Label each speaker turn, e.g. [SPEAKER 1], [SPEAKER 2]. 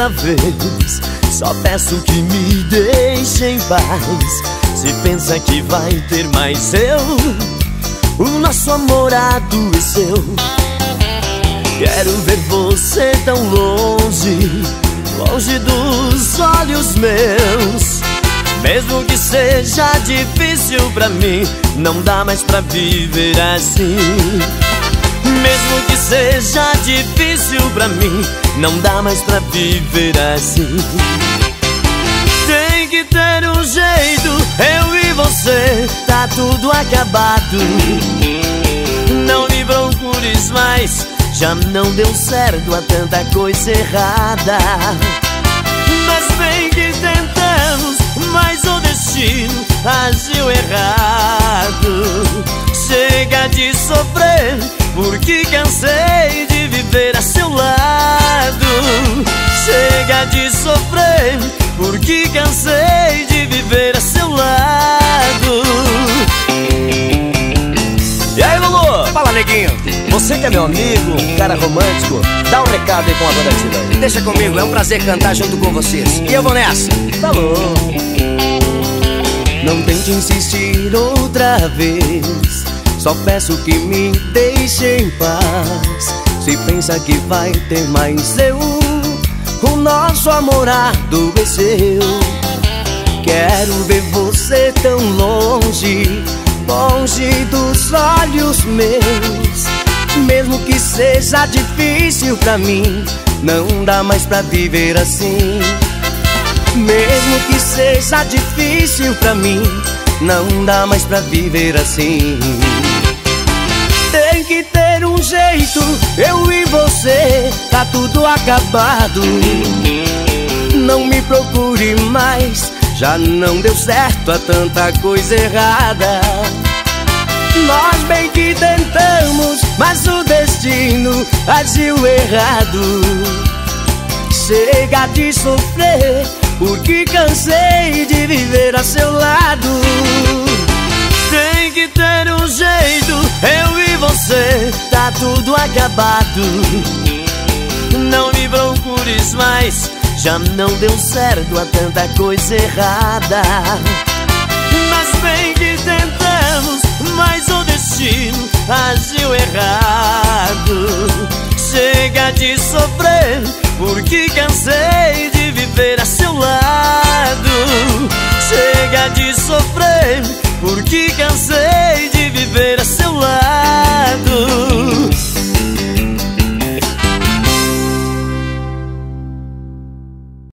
[SPEAKER 1] outra vez. Só peço que me deixe em paz. Se pensa que vai ter mais o nosso amor adoeceu. Quero ver você tão longe, longe dos olhos meus. Mesmo que seja difícil pra mim, não dá mais pra viver assim. Mesmo que seja difícil pra mim, não dá mais pra viver assim. Tem que ter um jeito, eu e você, tá tudo acabado. Não me procures mais, já não deu certo, há tanta coisa errada. Mas bem que tentamos, mas o destino agiu errado. Chega de sofrer, porque cansei de viver a seu lado. Chega de sofrer, porque cansei de viver a seu lado.
[SPEAKER 2] E aí, Lulu?
[SPEAKER 3] Fala, neguinho.
[SPEAKER 2] Você que é meu amigo, um cara romântico, dá um recado aí com a banda Tila.
[SPEAKER 3] Deixa comigo, é um prazer cantar junto com vocês. E eu vou nessa.
[SPEAKER 2] Falou.
[SPEAKER 1] Não tente insistir outra vez, só peço que me deixe em paz. Se pensa que vai ter mais o nosso amor adoeceu. Quero ver você tão longe, longe dos olhos meus. Mesmo que seja difícil pra mim, não dá mais pra viver assim. Mesmo que seja difícil pra mim, não dá mais pra viver assim. Tem que ter um jeito, eu e você, tá tudo acabado. Não me procure mais, já não deu certo, há tanta coisa errada. Nós bem que tentamos, mas o destino agiu errado. Chega de sofrer, porque cansei de viver a seu lado. Tem que ter um jeito, eu e você, tá tudo acabado. Não me procures mais, já não deu certo, há tanta coisa errada. Mas bem que tentamos, mas o destino agiu errado. Chega de sofrer, porque cansei de viver a seu lado. Chega de sofrer, porque